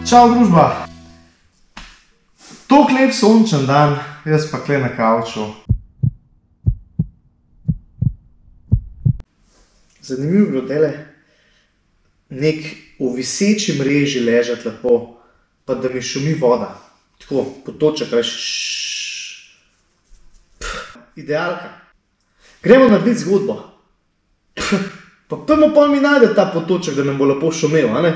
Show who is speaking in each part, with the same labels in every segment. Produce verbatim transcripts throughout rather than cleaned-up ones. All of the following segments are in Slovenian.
Speaker 1: Čau družba! Tok lep sončen dan, jaz pa kle na kavču. Zanimivo bilo tele, nek v viseči mreži ležat lepo, pa da mi šumi voda. Tako, potoček, veš, idealka. Gremo narediti zgodbo. Pa pojmo pol mi najde ta potoček, da nam bo lepo šumel, a ne?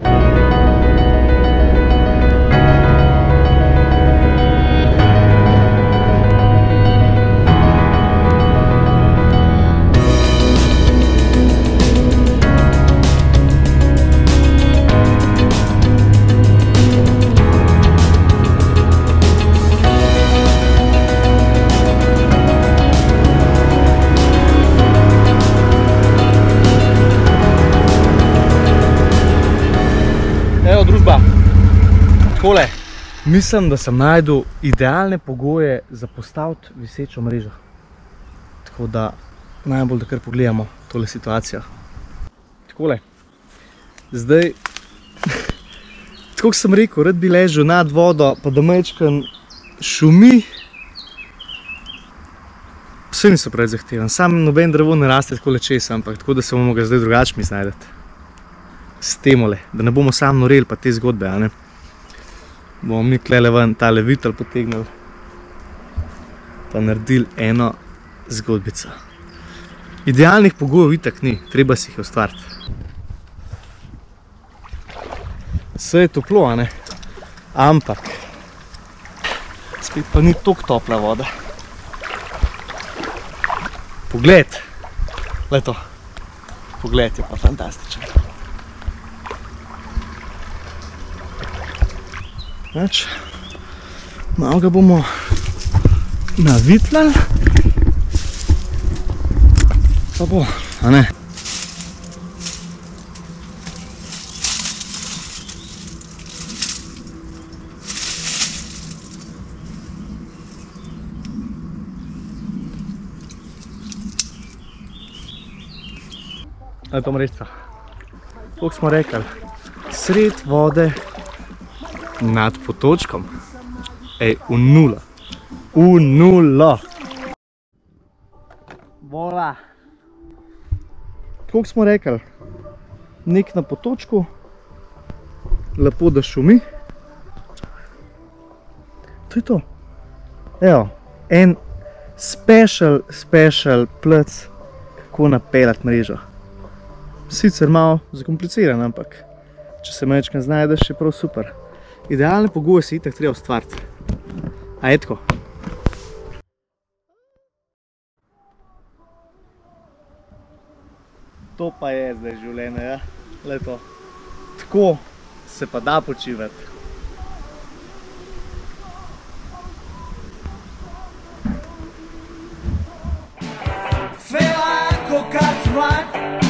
Speaker 2: Evo družba, takole, mislim, da sem najdel idealne pogoje za postaviti visečo mrežo. Tako da najbolj, da kar pogledamo tole situacijo. Takole, zdaj, tako sem rekel, rad bi ležal nad vodo, pa da majčkeno šumi. Vse niso preveč zahteven, sam noben drevo ne raste takole čez, ampak tako da se bomo ga zdaj drugače mi znajdeti. S temole, da ne bomo sam noreli pa te zgodbe, a ne. Bomo mi klele ven tale vitel potegnili pa naredili eno zgodbico. Idealnih pogojev itak ni, treba si jih ustvariti. Vse je toplo, a ne, ampak spet pa ni toliko topla voda. Pogled, le to, pogled je pa fantastičen. Več, malo ga bomo navitlali, pa bo, a ne. Ali to mrežca, koliko smo rekli, sred vode, nad potočkom, ej, v nula, v nula. Vola. Koliko smo rekli, nek na potočku, lepo da šumi. To je to. Evo, en special, special plec, kako napeljati mrežo. Sicer malo zakompliciran, ampak če se majčkeno znajdeš, je prav super. Idealne pogoje si itak treba ustvariti. A je tako? To pa je zdaj življenje, ja? Le to. Tako se pa da počivati. Feel like a cat's right.